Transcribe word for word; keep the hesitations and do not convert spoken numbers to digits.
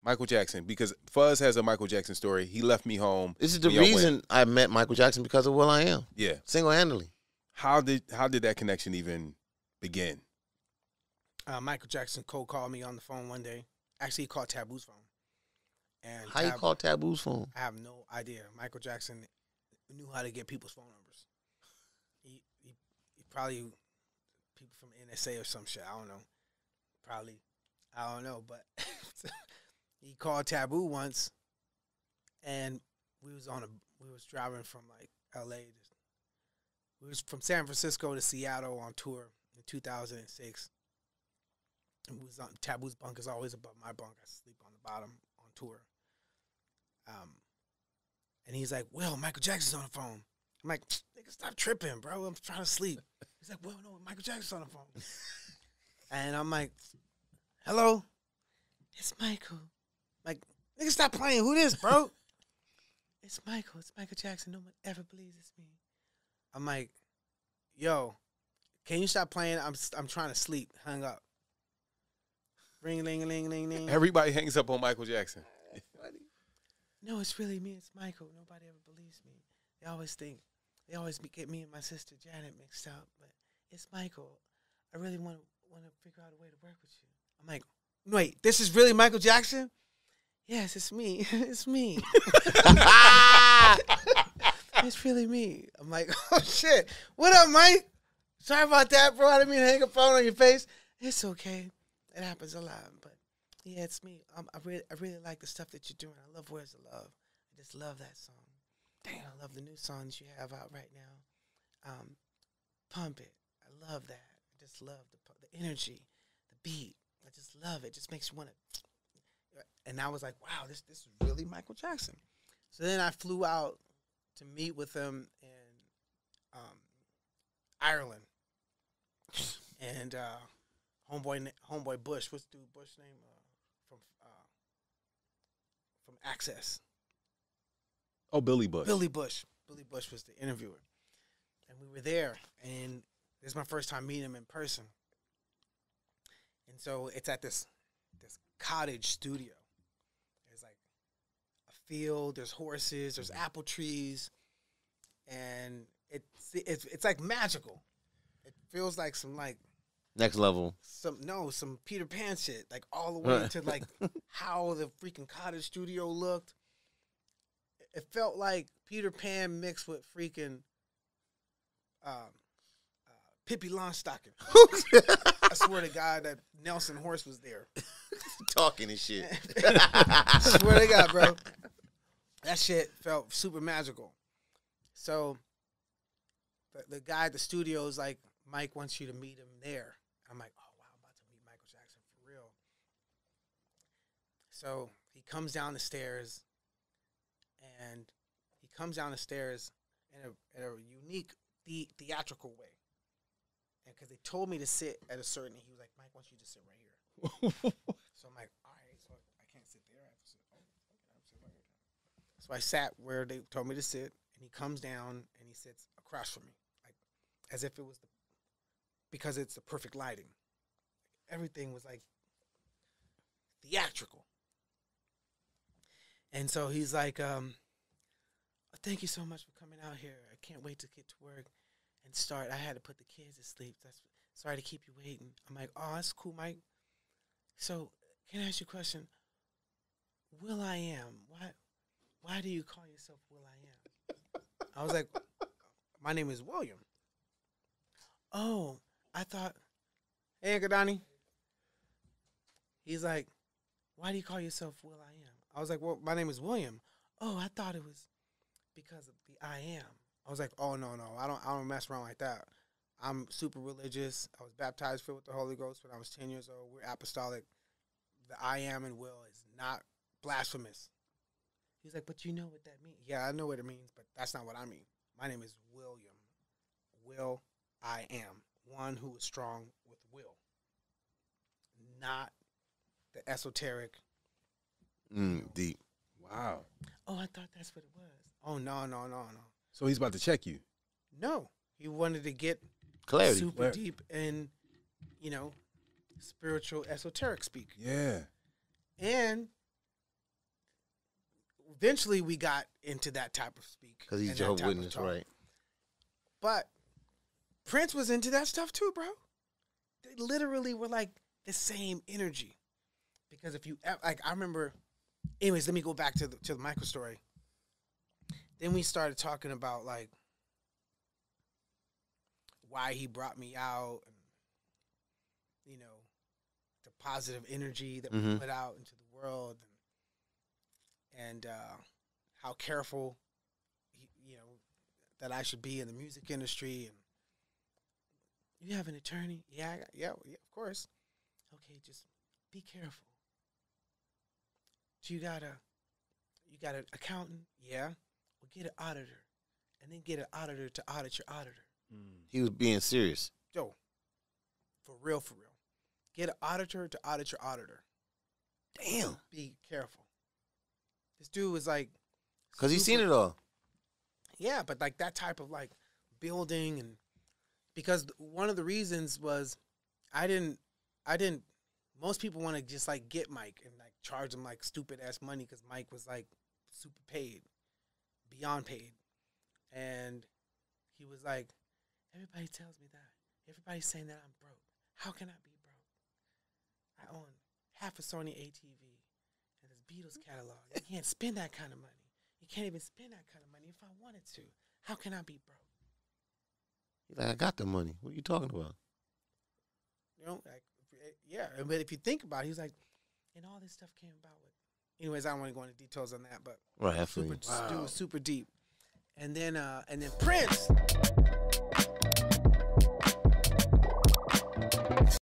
Michael Jackson, because Fuzz has a Michael Jackson story. He left me home. This is the reason went. I met Michael Jackson, because of Will I Am. Yeah. Single-handedly. How did how did that connection even begin? Uh, Michael Jackson cold called me on the phone one day. Actually, he called Taboo's phone. And how Tab- you call Taboo's phone? I have no idea. Michael Jackson knew how to get people's phone numbers. He, he, he probably people from N S A or some shit. I don't know. Probably, I don't know. But he called Taboo once, and we was on a we was driving from like L A. We was from San Francisco to Seattle on tour in two thousand six. And we was on Taboo's bunk is always above my bunk. I sleep on the bottom on tour. Um, and he's like, "Well, Michael Jackson's on the phone." I'm like, "Nigga, stop tripping, bro. I'm trying to sleep." He's like, "Well, no, Michael Jackson's on the phone." And I'm like, "Hello, it's Michael." I'm like, "Nigga, stop playing. Who this, bro?" "It's Michael. It's Michael Jackson. No one ever believes it's me." I'm like, "Yo, can you stop playing? I'm I'm trying to sleep." Hung up. Ring, ling, ling, ling, ling. Everybody hangs up on Michael Jackson. "No, it's really me. It's Michael. Nobody ever believes me. They always think, they always get me and my sister Janet mixed up. But it's Michael. I really want to want to figure out a way to work with you." I'm like, "Wait, this is really Michael Jackson?" "Yes, it's me. It's me." "It's really me." I'm like, "Oh shit! What up, Mike? Sorry about that, bro. I didn't mean to hang a phone on your face." "It's okay. It happens a lot, but yeah, it's me. Um, I really, I really like the stuff that you're doing. I love Where's the Love. I just love that song. Damn, I love the new songs you have out right now. Um, Pump It. I love that. I just love the the energy, the beat. I just love it. It just makes you want to." And I was like, "Wow, this this is really Michael Jackson." So then I flew out to meet with him in um, Ireland, and. Uh, Homeboy, homeboy Bush. What's dude Bush name? Uh, from uh, from Access. Oh, Billy Bush. Billy Bush. Billy Bush was the interviewer, and we were there. And this is my first time meeting him in person. And so it's at this this cottage studio. There's like a field. There's horses. There's apple trees, and it's it's it's like magical. It feels like some like. Next level. Some no, some Peter Pan shit. Like all the way to like how the freaking cottage studio looked. It felt like Peter Pan mixed with freaking um, uh, Pippi Longstocking. I swear to God that Nelson Horst was there. Talking and shit. I swear to God, bro. That shit felt super magical. So the, the guy at the studio is like, "Mike wants you to meet him there." I'm like, "Oh, wow, I'm about to meet Michael Jackson for real." So he comes down the stairs, and he comes down the stairs in a, in a unique the, theatrical way. And because they told me to sit at a certain, he was like, "Mike wants you to sit right here." So I'm like, "All right, so I can't sit there. I have to sit. Oh, okay, I have to sit right here." So I sat where they told me to sit, and he comes down, and he sits across from me, like as if it was the because it's the perfect lighting. Everything was like theatrical. And so he's like, um, "Thank you so much for coming out here. I can't wait to get to work and start. I had to put the kids to sleep. That's sorry to keep you waiting." I'm like, "Oh, that's cool, Mike. So can I ask you a question? Will I Am, why why do you call yourself Will I Am?" I was like, "My name is William." "Oh, I thought," "Hey, Uncle Donnie." He's like, "Why do you call yourself Will I Am?" I was like, "Well, my name is William." "Oh, I thought it was because of the I am." I was like, "Oh, no, no, I don't I don't mess around like that. I'm super religious. I was baptized, filled with the Holy Ghost when I was ten years old. We're apostolic. The I am and will is not blasphemous." He's like, "But you know what that means." "Yeah, I know what it means, but that's not what I mean. My name is William. Will I Am. One who is strong with will. Not the esoteric." Mm, deep. Wow. "Oh, I thought that's what it was." "Oh, no, no, no, no." So he's about to check you. No. He wanted to get Clarity. super Clarity. deep in, you know, spiritual esoteric speak. Yeah. And eventually we got into that type of speak. Because he's and that Jehovah's type of Witness, talk. right? But Prince was into that stuff too, bro. They literally were like the same energy. Because if you, like, I remember, anyways, let me go back to the, to the Michael story. Then we started talking about, like, why he brought me out and, you know, the positive energy that we Mhm. put out into the world and, and uh, how careful, he, you know, that I should be in the music industry. And you have an attorney? Yeah, I got, yeah, yeah, of course. Okay, just be careful. Do you got a, you got an accountant? Yeah. Well, get an auditor, and then get an auditor to audit your auditor. He was being serious. Yo, for real, for real. Get an auditor to audit your auditor. Damn. Be careful. This dude was like, Because he's seen super- it all. Yeah, but like that type of like building, and because one of the reasons was I didn't, I didn't. Most people want to just like get Mike and like charge him like stupid ass money because Mike was like super paid, beyond paid, and he was like, everybody tells me that. Everybody's saying that I'm broke. How can I be broke? I own half a Sony A T V and this Beatles catalog. You can't spend that kind of money. You can't even spend that kind of money if I wanted to. How can I be broke? He's like, I got the money. What are you talking about? You know, like, yeah. But if you think about it, he was like, and all this stuff came about with. Anyways, I don't want to go into details on that, but Right, I feel super, you. dude was super deep. And then, uh, and then Prince,